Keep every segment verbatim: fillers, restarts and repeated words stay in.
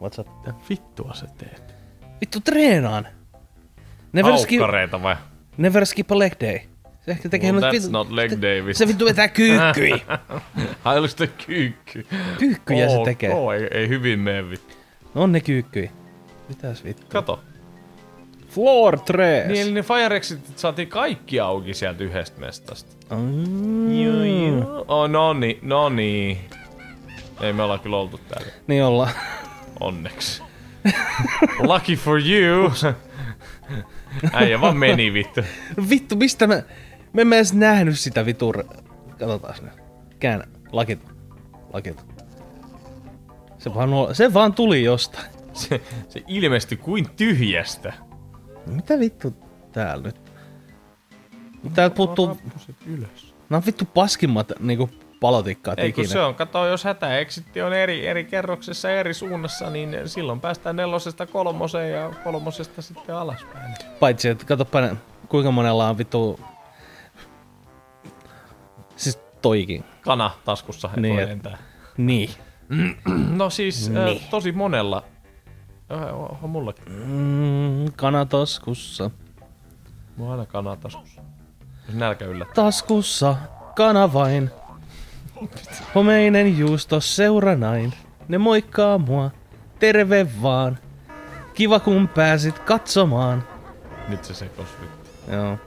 What's up? Mitä vittua sä teet? Vittu treenaan! Never skip, Aukkareita vai? never skip a leg day. Se ehkä tekee Well, noit that's vittu... not leg day, vittu. Se vittu vetää kyykkyi. Ai olis te kyykky? Kyykkyjä se Oo, tekee. Oo, ei, ei hyvin mene vittu. No on ne kyykkyi. Mitäs vittu? Kato. Floor tres. Niin eli ne Fire Exitit saatiin kaikki auki sieltä yhdestä mestasta. Mm. Joo, joo. Oh, no niin, no niin. Ei me olla kyllä oltu täällä. Niin ollaan. Onneksi. Lucky for you. Äijä vaan meni vittu. Vittu, mistä mä... Me emme edes nähnyt sitä vitur... Katsotaas nyt. Käännä. Lakit. Lakit. Se vaan, o... se vaan tuli jostain. Se, se ilmestyi kuin tyhjästä. Mitä vittu täällä nyt? Täältä puuttuu... Ylös. Nää on vittu paskimmat niinku palotikkaat Ei kun ikinä. se on, kato jos hätäexitti on eri, eri kerroksessa eri suunnassa, niin silloin päästään nelosesta kolmoseen ja kolmosesta sitten alaspäin. Paitsi, että katsopa ne, kuinka monella on vittu... Siis toikin. Kana taskussa Niin, voi et- lentää. Niin. No siis Niin. äh, tosi monella. Äh, onhan mullakin. Mm, kana taskussa. Mulla on aina kana taskussa. Jos nälkä yllättää. Taskussa, kana vain. Homeinen juusto seuranain. Ne moikkaa mua. Terve vaan. Kiva kun pääsit katsomaan. Nyt se sekos vittu. Joo,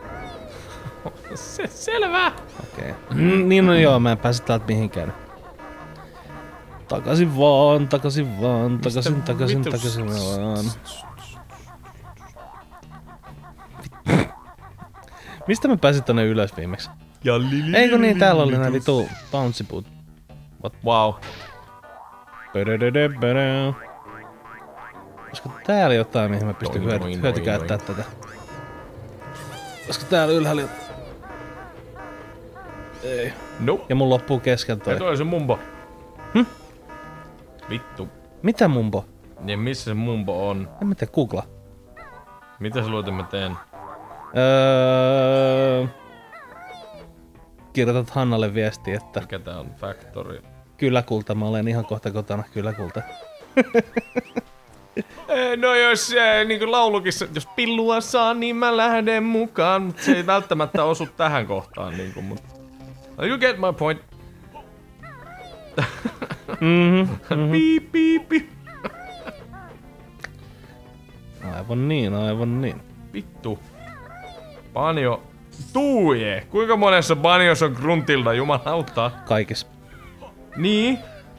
Se, selvä! okei. Okay. Mm, niin no joo, mä en pääse täältä mihinkään. Takaisin vaan, takaisin vaan, takaisin, takaisin, vitus- takaisin vaan. Mistä mä pääsin tonne ylös viimeksi? Ja li, Eikö niin, täällä oli nää vitu bouncy boot. Wow. Pödödödöbödö. Olisiko täällä jotain, mihin mä pystyn Noin, hyöty- noin, hyötykäyttää noin. tätä? Olisiko täällä ylhäällä jot- Ei. Nope. Ja mun loppuu kesken toi. Ja toi on se mumbo. Hm? Vittu. Mitä mumbo? Ja missä se mumbo on? En mä tee googla. Mitä sä luulet, että mä teen? Öö... Kirjoitat Hannalle viesti, että Mikä tää on? Factory. kyllä kulta, mä olen ihan kohta kotona, kyllä kulta. Eh, no jos äh, niinku laulukissa, jos pillua saa, niin mä lähden mukaan. Mut se ei välttämättä osu tähän kohtaan niinku, mut... You get my point. Mhm, mhm. Piip, piip, piip. Aivan niin, aivan niin. Vittu. Banjo. Tuuje. Kuinka monessa banjossa on Gruntilda, jumalauta? Kaikessa. Niin?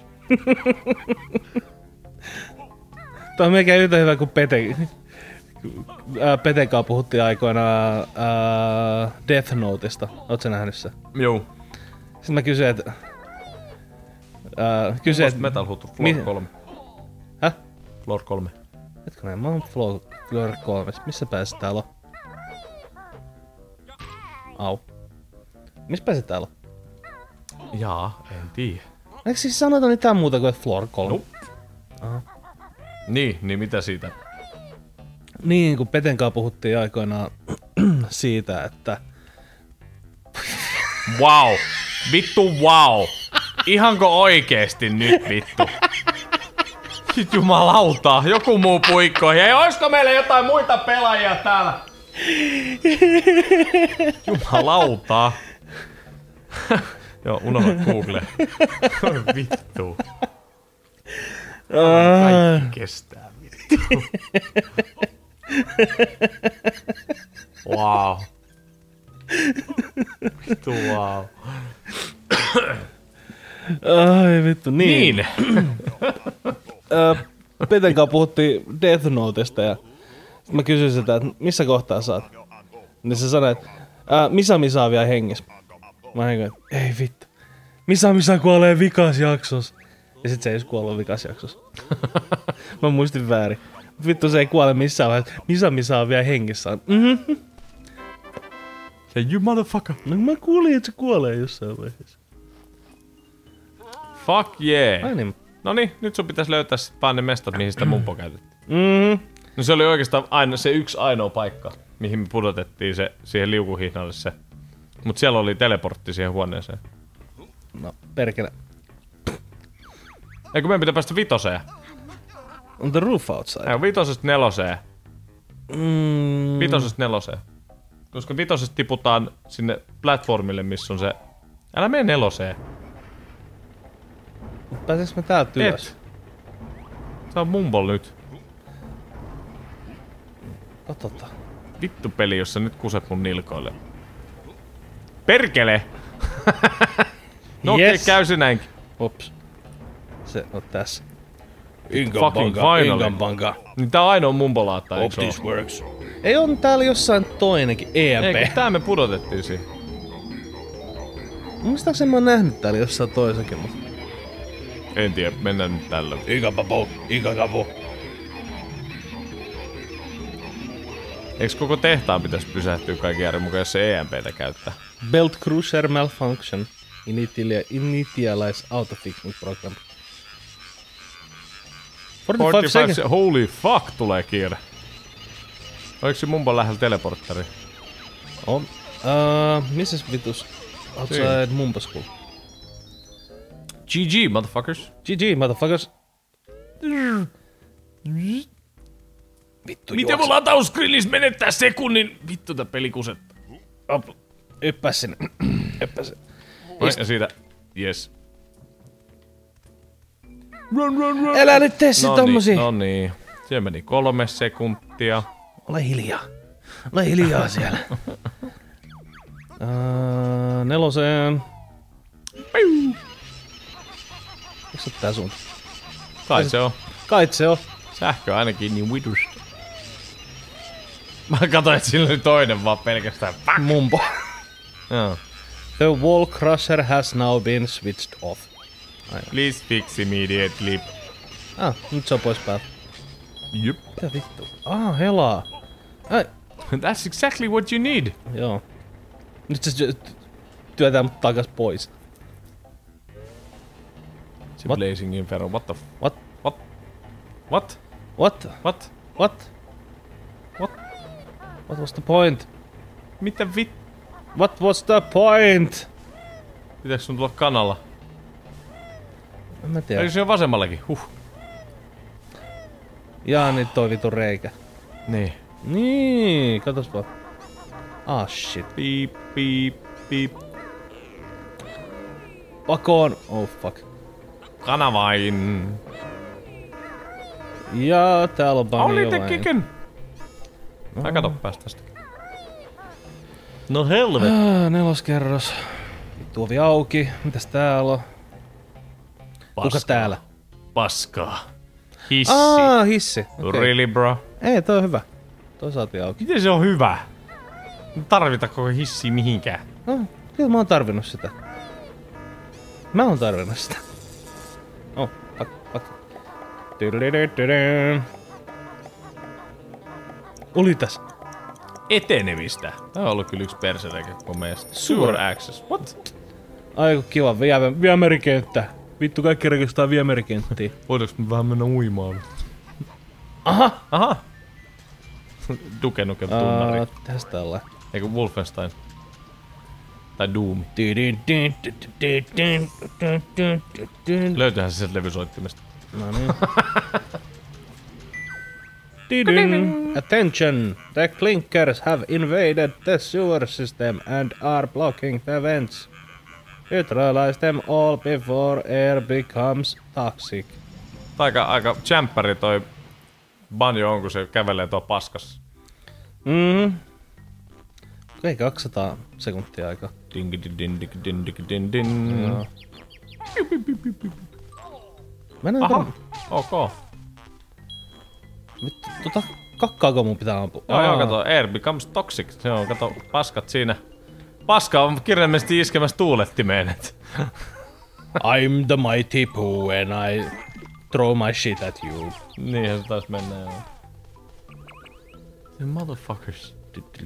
Tämä on melkein yhtä hyvä kuin Pete. Ää, Peten kanssa puhuttiin aikoinaan ää, Death Noteista. Ootko sä nähnyt sen? Joo. Sitten mä kysyin, että... Ää, kysyin, Post että... Metal Hutu, Floor mi- kolme. Häh? Floor kolme. Hetkonen, mä oon Floor, Floor kolme. Missä pääset täällä on? Au. Missä pääset täällä on? Jaa, en tiedä. Eikö siis sanota mitään muuta kuin Floor kolme? Nope. Aha. Niin, niin mitä siitä? Niin, kun Peten kanssa puhuttiin aikoinaan siitä, että... Wow. Vittu wow. Ihanko oikeesti nyt vittu? Nyt jumalauta, joku muu puikko. Hei, oisko meillä jotain muita pelaajia täällä? Jumalauta. Joo, unohda Google. Oi vittu. Kaikki kestää vittu. Wow. Vittu wow. Ai vittu, niin. Niin. Öö, Peten kanssa puhuttiin Death Notesta ja sit mä kysyin sitä, että missä kohtaa sä oot? Niin se sanoi, että ää, Misa Misa on vielä hengissä. Mä olin että ei vittu. Misa Misa kuolee vikas jaksossa. Ja sit se ei edes kuollut vikas jaksossa. Mä muistin väärin. Vittu se ei kuole missään vaiheessa. Misa Misa on vielä hengissä. Mm-hmm. Ja you motherfucker. No mä kuulin, että se kuolee jossain vaiheessa. Fuck yeah. Ai niin. Noniin, nyt sun pitäis löytää sit vaan ne mestat, mihin sitä mumpo käytettiin. Mm-hmm. No se oli oikeastaan aina, se yksi ainoa paikka, mihin me pudotettiin se siihen liukuhihnalle se. Mut siellä oli teleportti siihen huoneeseen. No perkele. Eikö meidän pitää päästä vitoseen? On the roof outside. Ei, vitosesta neloseen. Mm. Vitosesta neloseen. Koska vitosesta tiputaan sinne platformille, missä on se... Älä mene neloseen. Pääseks mä täältä ylös? Et. Se on mumbol nyt. Katsotaan. Vittu peli, jossa nyt kuset mun nilkoille. Perkele! No okei, Yes. okay, käy se näinkin. Ops. Se on tässä. Fucking finally. Ingambanka. Niin tää on ainoa mumbolaatta, eikö Hope this oo? works. Ei on täällä jossain toinenkin. E M Eikö P. tää me pudotettiin siihen? Muistaakseni mä oon nähnyt täällä jossain toisenkin, mutta... En tiedä, mennään nyt tällä. Igababu, igagabu. Eiks koko tehtaan pitäis pysähtyä kaiken järjen mukaan, jos se E M P:tä käyttää? Belt Crusher Malfunction. Initiali- Initialize Autofixing Program. neljäkymmentäviisi seconds. se- Holy fuck, tulee kiire. Oliko se mumbon lähellä teleportteri? On. Uh, missäs vitus? Outside Mumbo School. G G, motherfuckers. G G, motherfuckers. Vittu Miten mun latausgrillis menettää sekunnin? Vittu tää peli kusetta. Op. Yppäs sinne. Yppäs sinne. Noin, ja siitä. Yes. Run, run, run. Älä nyt tee sit tommosia. No niin. Siellä meni kolme sekuntia. Ole hiljaa. Ole hiljaa siellä. uh, neloseen. Missä tää suunta? Kai se on. Kait se on. Sähkö ainakin niin vidusta. Mä katsoin, että sillä oli toinen vaan pelkästään. Fuck. Mumbo. Joo. The wall crusher has now been switched off. Please fix immediately. Ah, nyt se on pois päältä. Jep. Mitä vittu? Ah, helaa. Ai, That's exactly what you need. joo. Nyt se ty- työtää mut takas pois. Se What? Blazing Inferno, what the f... What? What? What? What? What? What? What? What was the point? Mitä vit... What was the point? Pitääkö sun tulla kanalla? En mä tiedä. Eikö se ole vasemmallakin? Huh. Jaa, niin toi vitun reikä. Niin. Niin, katos vaan. Ah shit. Piip, piip, piip. Pakoon. Oh fuck. Kanavain. Ja täällä on vaan Oli the jollain. kicken. Ai kato, päästä tästä. No helvet. Ah, neloskerros. Vittu ovi auki. Mitäs täällä on? Kuka täällä? Paskaa. Hissi. Aa, hissi. Okay. Really bro? Ei, toi on hyvä. Toi saatiin auki. Miten se on hyvä? Ei tarvita koko hissiä mihinkään. No, kyllä mä oon tarvinnut sitä. Mä oon tarvinnut sitä. Oh, fuck, fuck. Tydydydydydy. Oli tässä. Etenemistä. Tää on ollut kyllä yksi persereikä koko meistä. Sewer access. What? Aiku kiva, viemä, viemärikenttä. Vittu kaikki rekistaa viemärikenttiin. Voidaanko me vähän mennä uimaan? Aha! Aha! Duke Nukem tunnari. Uh, tästä ollaan. Eiku Wolfenstein. Tai Doom. Löytyyhän se sieltä levysoittimesta. No niin. Didin. Attention! The clinkers have invaded the sewer system and are blocking the vents. Neutralize them all before air becomes toxic. Aika, aika jämppäri toi banjo on, kun se kävelee tuo paskassa. Mhm. Ei kaksisataa sekuntia aikaa. Ding din din din din din din din. Joo. Mennään Aha, tänne. ok. Vittu, tota kakkaako mun pitää ampua? Joo, joo, Aa. kato, air becomes toxic. Se on, kato, paskat siinä. Paska on kirjaimellisesti iskemässä tuulettimeen. I'm the mighty Pooh and I throw my shit at you. Niinhän se taisi mennä, joo. The motherfuckers.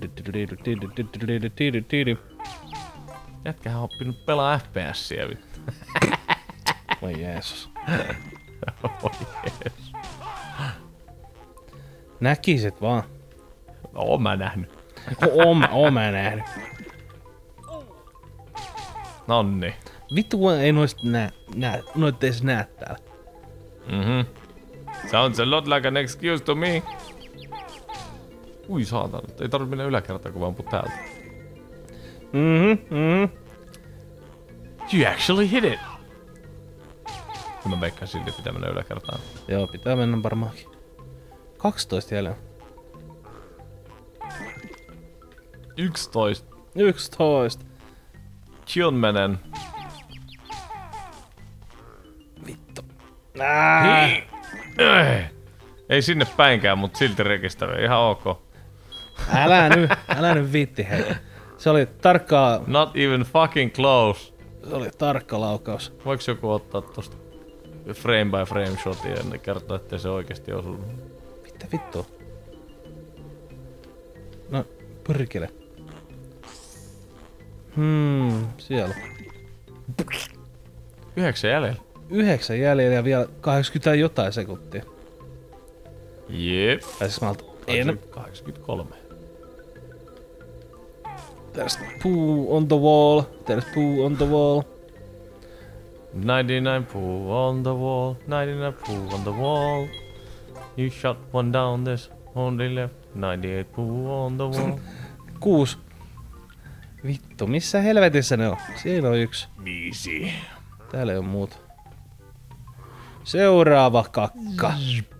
Jätkähän on oppinut pelaa F P S:iä vittu. Voi Jeesus. Oi jees. Näkisit vaan. Oon mä nähnyt. Oon mä, oon mä nähnyt. Nonni. Vittu kun ei noista nää, nää, noit ees näe täällä. Mhm. Sounds a lot like an excuse to me. Ui saatana, ei tarvitse mennä yläkertaan, kun vaan amput täältä. Mhm, mhm. You actually hit it! Mä veikkaan silti pitää mennä yläkertaan. Joo, pitää mennä varmaankin. kaksitoista jäljellä. yksitoista. yksitoista. kymmenen. Vittu. Nää. Ei sinne päinkään, mut silti rekisteröi. Ihan ok. Älä nyt, älä nyt viitti hei. Se oli tarkkaa, Not even fucking close. se oli tarkka laukaus. Voiko joku ottaa tosta frame by frame shotia ja kertoa, ettei se oikeesti osunut? Mitä vittua? No, pyrkile. Hmm, siellä. Yhdeksän jäljellä. Yhdeksän jäljellä ja vielä kahdeksankymmentä jotain sekuntia. Jep. Pääsis mä alta? En. kahdeksankymmentäkolme. There's poo on the wall. There's poo on the wall. ninety-nine poo on the wall. ninety-nine poo on the wall. You shot one down, there's only left. ninety-eight poo on the wall. Kuus. Vittu, missä helvetissä ne on? Siinä on yksi. Viisi. Täällä ei oo muuta. Seuraava kakka.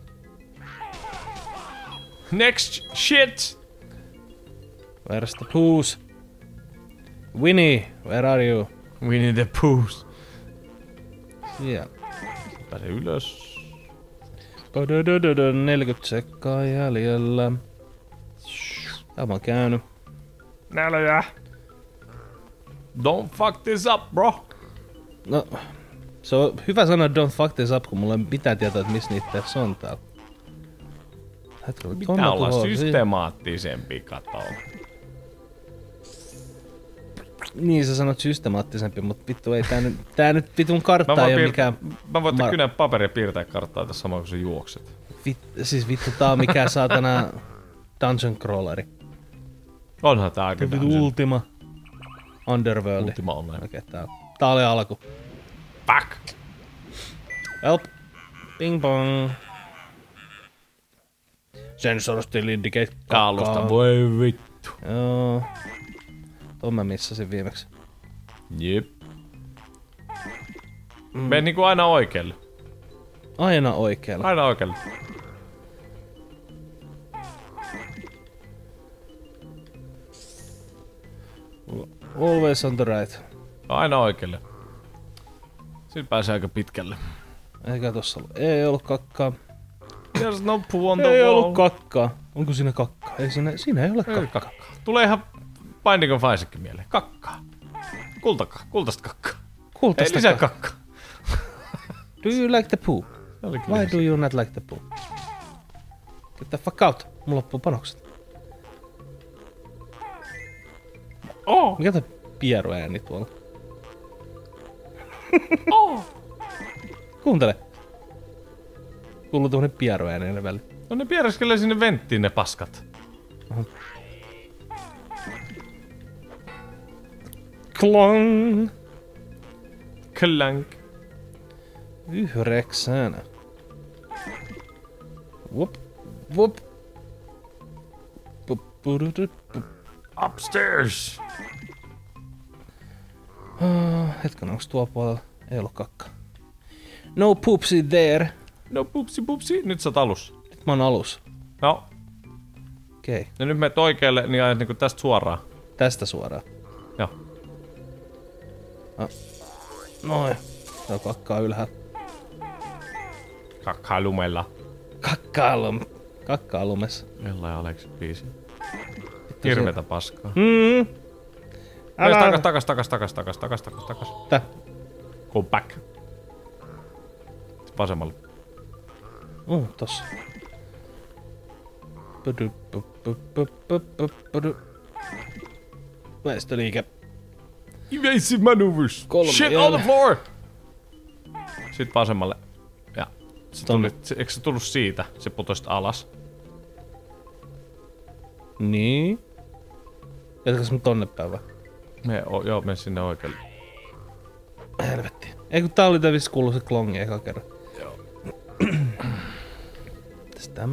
Next shit! Where's the poos? Winnie, where are you? Winnie the Poohs. Yeah. Pääse ylös. neljäkymmentä sekkaa jäljellä. Tämä on käynyt. Nälä. Don't fuck this up, bro. No, se on hyvä sanoa don't fuck this up, kun mulla ei mitään tietoa, että missä niitä se on täällä. Hetkellä, Pitää olla systemaattisempi, kato. Niin sä sanot systemaattisempi, mutta vittu ei tää nyt, tää nyt vitun kartta Mä ei oo piir- mikään... Mä voin Mar- kynää paperia piirtää karttaa tässä samaan, kun sä juokset. Vit, siis vittu tää on mikään saatana dungeon crawleri. Onhan tää aika Vittu dungeon. Ultima Underworld. Ultima Online. Okei, tää, tää oli alku. Fuck! Help. Ping pong. Sensor still indicate. Kaalusta, voi vittu. Joo. Tuon mä missasin viimeksi. Jep. Mm. Mene niinku aina oikealle. Aina oikealla. Aina oikealle. Always on the right. Aina oikealle. Sitten pääsee aika pitkälle. Eikä tossa ollut. Ei ollut kakkaa. There's no poo on the Ei wall. ollut kakkaa. Onko siinä kakkaa? Ei siinä, siinä ei ole Ei kakkaa. kakkaa. Tulee ihan Binding of Isaacin mieleen. Kakkaa. Kultakaa. Kultaista kakkaa. Ei Kultaista lisää kakkaa. kakkaa. Do you like the poo? Se oli kyllä Why se. do you not like the poo? Get the fuck out. Mulla loppuu panokset. Oh! Mikä toi pieruääni tuolla? Oh! Kuuntele. Kuuluu tuollainen pieruääni aina väliin. No ne piereskelee sinne venttiin ne paskat. Klong! Klank. Yhdeksän. Whoop. Whoop. Pup, pududup, pup. Upstairs. Ah, hetken, onks tuo puolella? Ei ollut kakka. No poopsie there. No pupsi pupsi. Nyt sä oot alussa. Nyt mä oon alus. No. Okei. Okay. Ja nyt menet oikealle, niin ajat niinku tästä suoraan. Tästä suoraan. Joo. Noin. Se on kakkaa ylhäällä. Kakkaa lumella. Kakkaa lum. Kakkaa lumessa. Ella ja Aleksi biisi. Hirveetä paskaa. Mm. Älä... Älä. Takas, takas, takas, takas, takas, takas, takas. Tää. Go back. Vasemmalle. Uh, tossa. Pudu, pu, pu, pu, pu, pu, pudu. Väistöliike. Evasive maneuvers. Kolme Shit jäljellä. on the floor. Sitten vasemmalle. Ja. Se Tonne. tuli, se, eikö se tullut siitä? Se putosi alas. Niin. Jatkas mä tonne päin vai? Me, o, joo, mene sinne oikealle. Helvetti. Ei kun tää oli tää vissi kuuluu se klongi eka kerran. Tämä.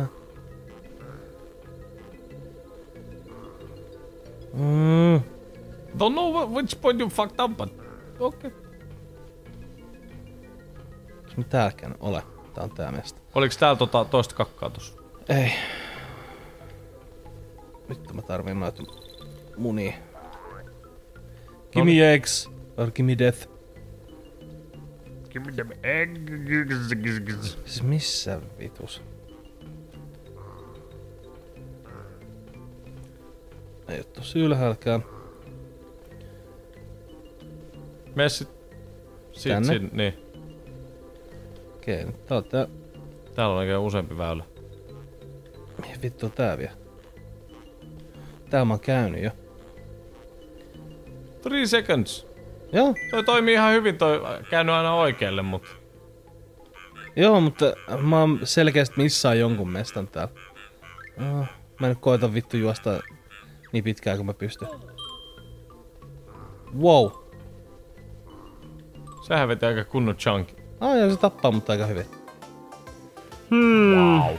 Mm. Don't know which point you fucked up, but... Okei. Okay. Onks mä täälläkään ole? Tää on tää mesta. Oliks täällä tota toista kakkaa tossa? Ei. Nyt mä tarviin noita munia. Gimme Noniin. eggs or gimme death. Give me them eggs. Siis missä vitus? Ei oo tossa ylhäälläkään. Mene sit... Sit Tänne? sin, niin. Okei, nyt tää on tää. Täällä on oikein useampi väylä. Mihin vittu on tää vielä? Täällä mä oon käynyt jo. Three seconds. Joo, Toi toimii ihan hyvin, toi käynyt aina oikealle, mut... joo, mutta mä oon selkeästi missään jonkun mestan täällä. Oh, mä nyt koitan vittu juosta niin pitkään kuin mä pystyn. Wow. Sehän veti aika kunnon chunky. Ah, joo, se tappaa mut aika hyvin. Wow.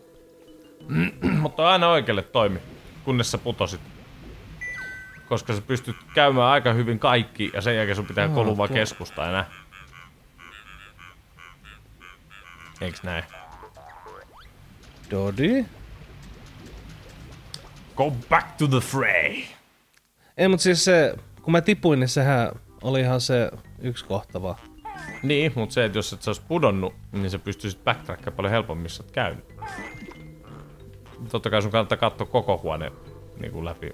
Mutta aina oikealle toimi, kunnes sä putosit. Koska sä pystyt käymään aika hyvin kaikki ja sen jälkeen sun pitää Aa, kolua vaan tuo. keskusta enää. Eiks näin? Dodi? Go back to the fray! Ei, mut siis se, kun mä tipuin, niin sehän oli ihan se yksi kohta vaan. Niin, mut se, että jos et sä ois pudonnut, niin sä pystyisit backtrackkaamaan paljon helpommin, missä oot käynyt. Totta kai sun kannattaa katsoa koko huone niin kuin läpi.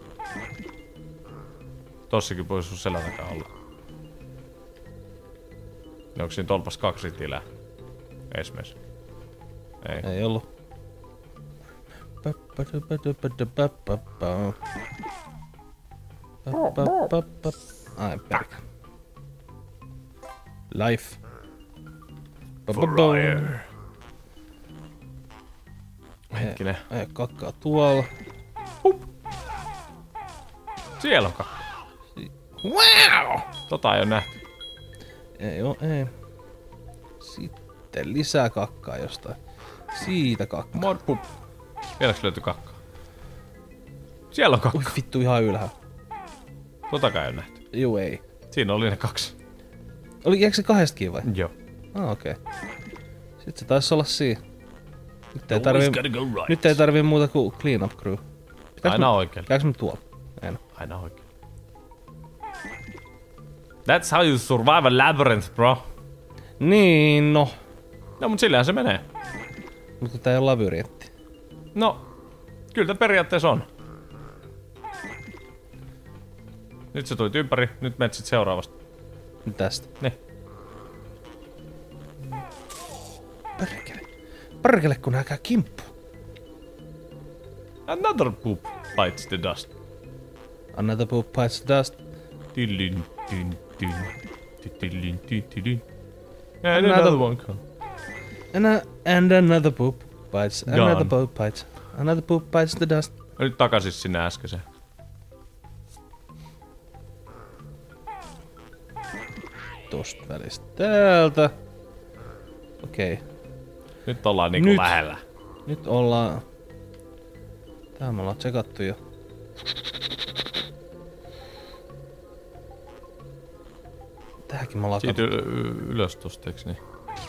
Tossakin voisi sun selän takaa olla. Ne onks siinä tolpas kaksi tilää? Esimerkiksi. Ei. Ei ollu. Ai perkele. Life. Fire. Hetkinen. Ei kakkaa tuolla. Siellä on kakka. Wow! Tota ei oo nähty. Ei oo, ei. Sitten lisää kakkaa jostain. Siitä kakkaa. Mod pup. Vieläks löytyy kakkaa? Siellä on kakka. Ui vittu ihan ylhäällä. Totakaan ei oo nähty. Juu ei. Siinä oli ne kaksi. Oli, jäikö se kahdestakin vai? Joo. Ah okei. Okay. Sitten se taisi olla siinä. Nyt ei Always tarvii, gotta go right. nyt ei tarvii muuta kuin clean up crew. Pitääks Aina mä- oikein. Käykö mä tuolla? En. Aina oikein. That's how you survive a labyrinth, bro. Niin no. No mut sillähän se menee. Mutta tää ei ole labyrintti. No, kyllä tää periaatteessa on. Nyt sä tulit ympäri, nyt menet sit seuraavasta. Nyt tästä. Ne. Perkele. Perkele kun nää käy kimppu. Another poop bites the dust. Another poop bites the dust. Tillin, tin, tin. Tillin, tin, tin. And Another- another one come. And, a, and another poop bites. Gone. Another poop bites. Another poop bites the dust. Ja nyt takaisin sinne äskeiseen. Tosta välistä täältä. Okei. Okay. Nyt ollaan niinku Nyt. lähellä. Nyt ollaan... Tää me ollaan tsekattu jo. Tähänkin me ollaan Siitä katsottu. y- y- ylös tosta, eiks niin?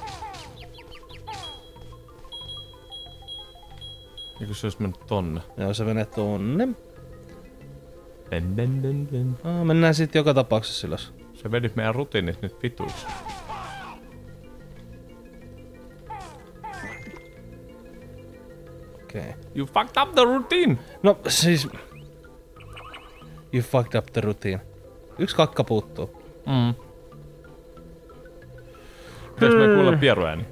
Eikö se ois mennyt tonne? Joo, se menee tonne. Ben, ben, ben, ben. Ah, mennään sit joka tapauksessa ylös. Se vedit meidän rutiinit nyt vituiksi. Okei. Okay. You fucked up the routine! No siis... You fucked up the routine. Yksi kakka puuttuu. Mm. Pitäis me kuulla pieruääni?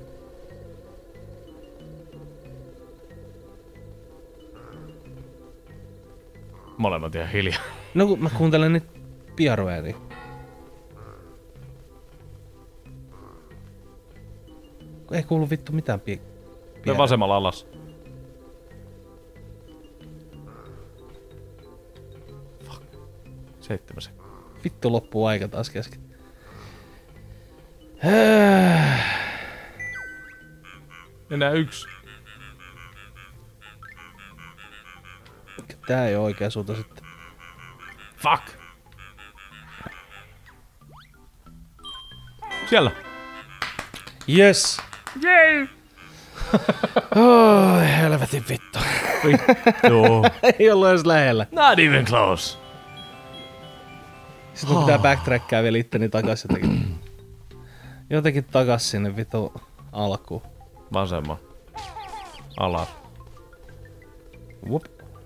Molemmat ihan hiljaa. No kun mä kuuntelen nyt piaroääniä. Kun ei kuulu vittu mitään pi... Me piaroa. vasemmalla alas. Fuck. Seitsemän se. Vittu loppuu aika taas kesken. Enää yksi. Eikö tää ei oo oikea suunta sitten? Fuck! Siellä! Yes! Jei! Oi, helvetin vittu. Vittu. Ei ollu edes lähellä. Not even close. Sitten mun pitää backtrackkää vielä itteni takas jotenkin. Jotenkin takas sinne vittu alkuun. Vasemman. Alas. Whoop.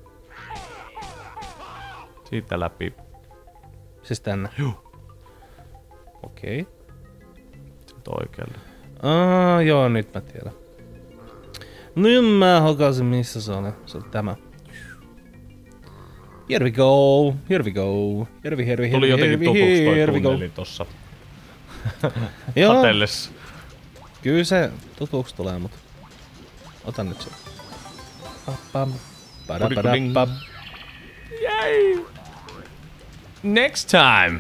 Siitä läpi. Siis tänne. Juu. Okei. Okay. Sitten oikealle. Aa, joo, nyt mä tiedän. Nyt mä hokasin, missä se oli. Se oli tämä. Here we go, here we go, here we, here we, Tuli here we, jotenkin here we, tutuksi toi here we go. tunneli tossa. Joo, Katelles. kyllä se tutuksi tulee, mut otan nyt se. Pappam, padapadappam. Yay! Next time!